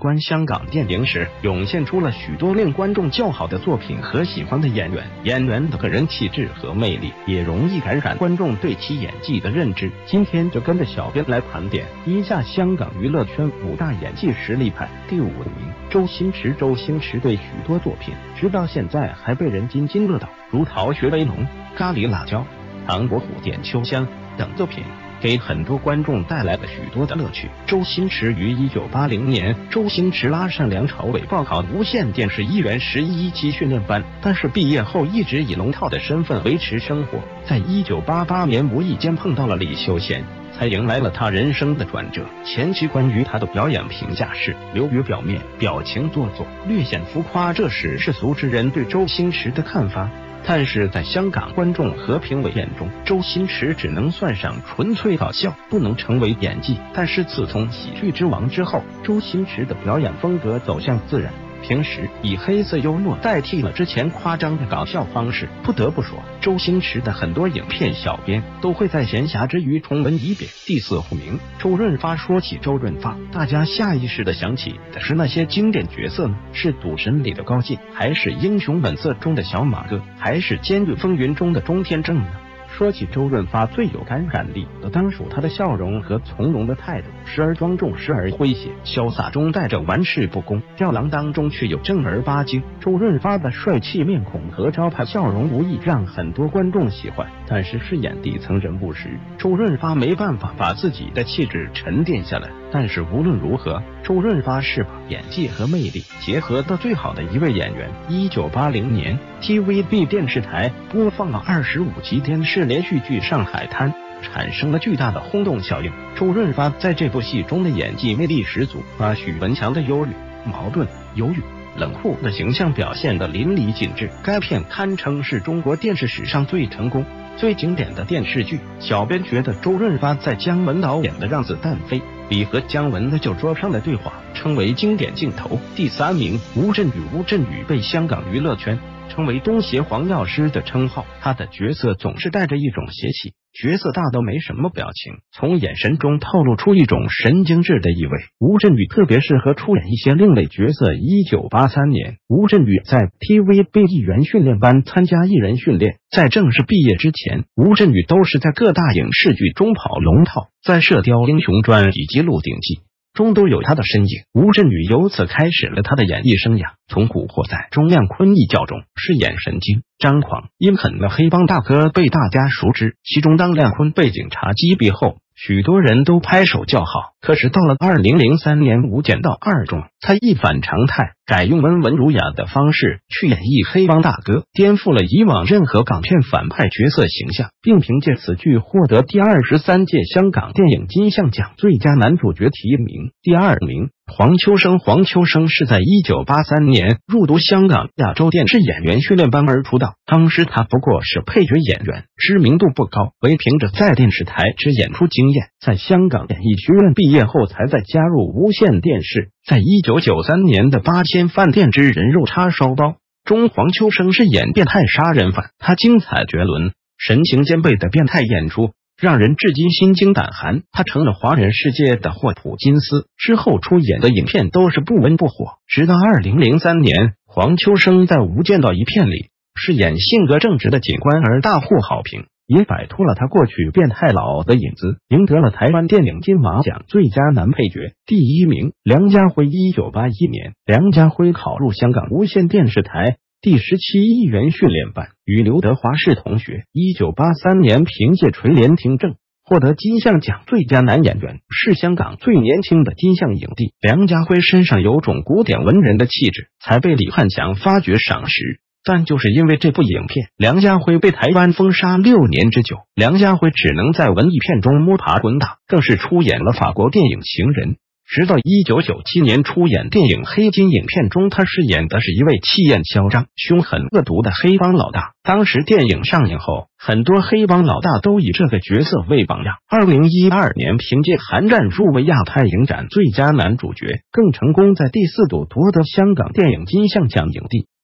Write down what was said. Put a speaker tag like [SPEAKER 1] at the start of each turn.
[SPEAKER 1] 观香港电影时，涌现出了许多令观众叫好的作品和喜欢的演员。演员的个人气质和魅力也容易感染观众对其演技的认知。今天就跟着小编来盘点一下香港娱乐圈5大演技实力派。第5名，周星驰。周星驰对许多作品直到现在还被人津津乐道，如《逃学威龙》、《咖喱辣椒》、《唐伯虎点秋香》等作品，给很多观众带来了许多的乐趣。周星驰于1980年，周星驰拉上梁朝伟报考无线电视艺员11期训练班，但是毕业后一直以龙套的身份维持生活。在1988年无意间碰到了李修贤，才迎来了他人生的转折。前期关于他的表演评价是流于表面，表情做作，略显浮夸，这是世俗之人对周星驰的看法。但是在香港观众和评委眼中，周星驰只能算上纯粹搞笑，不能成为演技。但是自从喜剧之王之后，周星驰的表演风格走向自然，平时以黑色幽默代替了之前夸张的搞笑方式。不得不说，周星驰的很多影片小编都会在闲暇之余重温一遍。第4名，周润发。说起周润发，大家下意识的想起的是那些经典角色呢？是赌神里的高进，还是英雄本色中的小马哥，还是监狱风云中的钟天正呢？说起周润发，最有感染力的当属他的笑容和从容的态度，时而庄重，时而诙谐，潇洒中带着玩世不恭，吊郎当中却有正儿八经。周润发的帅气面孔和招牌笑容无疑让很多观众喜欢，但是饰演底层人物时，周润发没办法把自己的气质沉淀下来。但是无论如何，周润发是把演技和魅力结合到最好的一位演员。1980年 TVB 电视台播放了25集电视连续剧《上海滩》，产生了巨大的轰动效应。周润发在这部戏中的演技魅力十足，把许文强的忧虑、矛盾、犹豫、冷酷的形象表现得淋漓尽致。该片堪称是中国电视史上最成功、最经典的电视剧。小编觉得周润发在姜文导演的《让子弹飞》里和姜文的酒桌上的对话称为经典镜头。第3名，吴镇宇。吴镇宇被香港娱乐圈称为东邪黄药师的称号，他的角色总是带着一种邪气，角色大都没什么表情，从眼神中透露出一种神经质的意味。吴镇宇特别适合出演一些另类角色。1983年，吴镇宇在 TVB 艺员训练班参加艺人训练，在正式毕业之前，吴镇宇都是在各大影视剧中跑龙套，在《射雕英雄传》以及《鹿鼎记》中都有他的身影。吴镇宇由此开始了他的演艺生涯，从《古惑仔》中亮坤一角中饰演神经张狂阴狠的黑帮大哥被大家熟知，其中当亮坤被警察击毙后，许多人都拍手叫好。可是到了2003年《无间道2》中，他一反常态，改用温文儒雅的方式去演绎黑帮大哥，颠覆了以往任何港片反派角色形象，并凭借此剧获得第23届香港电影金像奖最佳男主角提名。第2名，黄秋生。黄秋生是在1983年入读香港亚洲电视演员训练班而出道，当时他不过是配角演员，知名度不高，唯凭着在电视台之演出经验，在香港演艺学院毕业后才再加入无线电视。在1993年的《8000饭店之人肉叉烧包》中，黄秋生是演变态杀人犯，他精彩绝伦、神情兼备的变态演出让人至今心惊胆寒，他成了华人世界的霍普金斯，之后出演的影片都是不温不火。直到2003年，黄秋生在《无间道一片》里饰演性格正直的警官而大获好评，也摆脱了他过去变态佬的影子，赢得了台湾电影金马奖最佳男配角。第1名，梁家辉。1981年，梁家辉考入香港无线电视台第17艺员训练班，与刘德华是同学。1983年，凭借《垂帘听政》获得金像奖最佳男演员，是香港最年轻的金像影帝。梁家辉身上有种古典文人的气质，才被李汉强发掘赏识。但就是因为这部影片，梁家辉被台湾封杀6年之久，梁家辉只能在文艺片中摸爬滚打，更是出演了法国电影《情人》。直到1997年出演电影《黑金》影片中，他饰演的是一位气焰嚣张、凶狠恶毒的黑帮老大。当时电影上映后，很多黑帮老大都以这个角色为榜样。2012年，凭借《寒战》入围亚太影展最佳男主角，更成功在第4度夺得香港电影金像奖影帝。